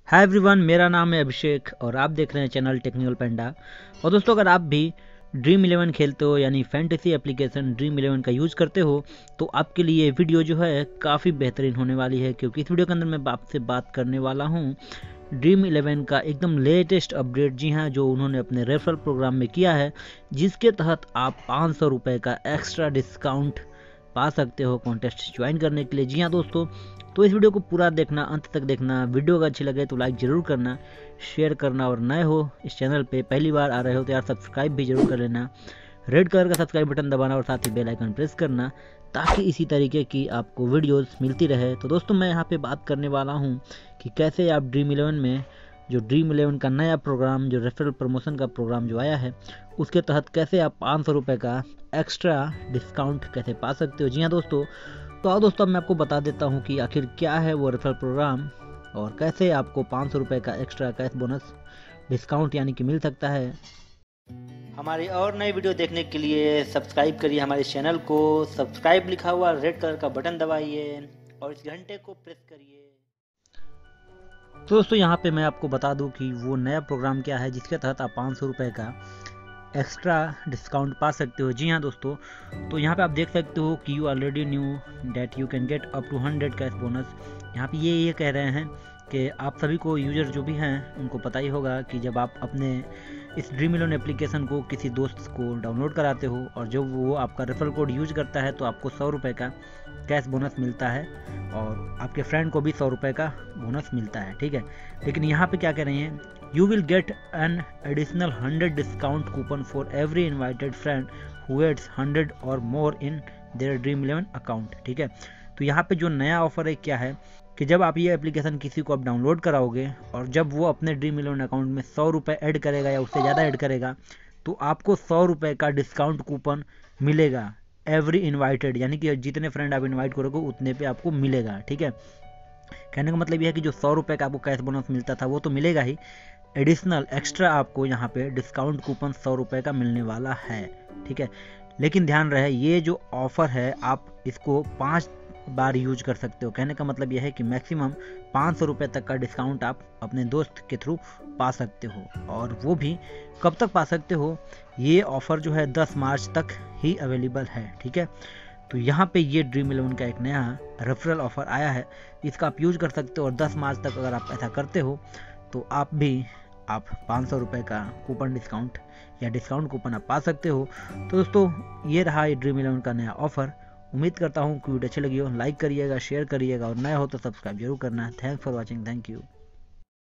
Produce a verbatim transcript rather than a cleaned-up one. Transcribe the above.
Hi everyone, मेरा नाम है अभिषेक और आप देख रहे हैं चैनल टेक्निकल पेंडा। और दोस्तों, अगर आप भी ड्रीम इलेवन खेलते हो यानी फैंटेसी एप्लीकेशन ड्रीम इलेवन का यूज़ करते हो तो आपके लिए ये वीडियो जो है काफ़ी बेहतरीन होने वाली है, क्योंकि इस वीडियो के अंदर मैं आपसे बात करने वाला हूँ ड्रीम इलेवन का एकदम लेटेस्ट अपडेट। जी हाँ, जो उन्होंने अपने रेफरल प्रोग्राम में किया है, जिसके तहत आप पाँच सौ रुपये का एक्स्ट्रा डिस्काउंट पा सकते हो कॉन्टेस्ट ज्वाइन करने के लिए। जी हाँ दोस्तों, तो इस वीडियो को पूरा देखना, अंत तक देखना। वीडियो अगर अच्छी लगे तो लाइक ज़रूर करना, शेयर करना, और नए हो इस चैनल पे पहली बार आ रहे हो तो यार सब्सक्राइब भी जरूर कर लेना। रेड कलर का सब्सक्राइब बटन दबाना और साथ ही बेल आइकन प्रेस करना, ताकि इसी तरीके की आपको वीडियोस मिलती रहे। तो दोस्तों, मैं यहाँ पे बात करने वाला हूँ कि कैसे आप ड्रीम इलेवन में जो ड्रीम इलेवन का नया प्रोग्राम, जो रेफरल प्रमोशन का प्रोग्राम जो आया है, उसके तहत कैसे आप पाँच सौ रुपये का एक्स्ट्रा डिस्काउंट कैसे पा सकते हो। जी हाँ दोस्तों, तो आओ दोस्तों, मैं आपको बता देता हूँ कि आखिर क्या है वो रेफरल प्रोग्राम और कैसे आपको पाँच सौ रुपये का एक्स्ट्रा कैश बोनस डिस्काउंट यानी कि मिल सकता है। हमारी और नई वीडियो देखने के लिए सब्सक्राइब करिए हमारे चैनल को। सब्सक्राइब लिखा हुआ रेड कलर का बटन दबाइए और इस घंटे को प्रेस करिए। तो दोस्तों, यहाँ पे मैं आपको बता दूँ कि वो नया प्रोग्राम क्या है जिसके तहत आप पाँच सौ रुपये का एक्स्ट्रा डिस्काउंट पा सकते हो। जी हाँ दोस्तों, तो यहाँ पे आप देख सकते हो कि you already knew that you can get up to hundred cash bonus. यहाँ पे ये ये कह रहे हैं कि आप सभी को, यूजर जो भी हैं उनको पता ही होगा कि जब आप अपने इस ड्रीम इलेवन एप्लीकेशन को किसी दोस्त को डाउनलोड कराते हो और जब वो आपका रेफरल कोड यूज करता है तो आपको सौ रुपये का कैश बोनस मिलता है और आपके फ्रेंड को भी सौ रुपये का बोनस मिलता है। ठीक है, लेकिन यहाँ पे क्या कह रहे हैं, you will get an additional hundred discount coupon for every invited friend who adds hundred or more in their dream eleven account. ठीक है, तो यहाँ पे जो नया ऑफर है क्या है कि जब आप ये एप्लीकेशन किसी को आप डाउनलोड कराओगे और जब वो अपने ड्रीम इलेवन अकाउंट में सौ रुपये ऐड करेगा या उससे ज़्यादा ऐड करेगा तो आपको सौ रुपये का डिस्काउंट कूपन मिलेगा एवरी इन्वाइटेड, यानी कि जितने फ्रेंड आप इन्वाइट करोगे उतने पे आपको मिलेगा। ठीक है, कहने का मतलब यह है कि जो सौ रुपये का आपको कैश बोनस मिलता था वो तो मिलेगा ही, एडिशनल एक्स्ट्रा आपको यहाँ पे डिस्काउंट कूपन सौ रुपये का मिलने वाला है। ठीक है, लेकिन ध्यान रहे ये जो ऑफ़र है आप इसको पाँच बार यूज कर सकते हो। कहने का मतलब यह है कि मैक्सिमम पाँच सौ रुपये तक का डिस्काउंट आप अपने दोस्त के थ्रू पा सकते हो, और वो भी कब तक पा सकते हो, ये ऑफ़र जो है दस मार्च तक ही अवेलेबल है। ठीक है, तो यहाँ पे ये ड्रीम इलेवन का एक नया रेफरल ऑफ़र आया है, इसका आप यूज कर सकते हो और दस मार्च तक अगर आप ऐसा करते हो तो आप भी आप पाँच सौ रुपये का कूपन डिस्काउंट या डिस्काउंट कूपन आप पा सकते हो। तो दोस्तों, ये रहा ये ड्रीम इलेवन का नया ऑफ़र। उम्मीद करता हूँ कि वीडियो अच्छी लगी हो, लाइक करिएगा, शेयर करिएगा और नया हो तो सब्सक्राइब जरूर करना। Thanks for watching, thank you.